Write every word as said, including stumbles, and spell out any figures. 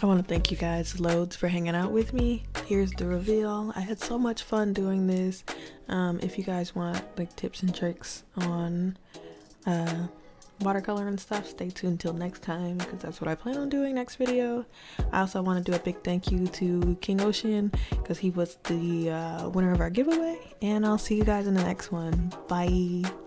I want to thank you guys loads for hanging out with me. Here's the reveal. I had so much fun doing this. Um, if you guys want like tips and tricks on uh, watercolor and stuff, stay tuned till next time because that's what I plan on doing next video. I also want to do a big thank you to King Oseaun because he was the uh, winner of our giveaway, and I'll see you guys in the next one. Bye.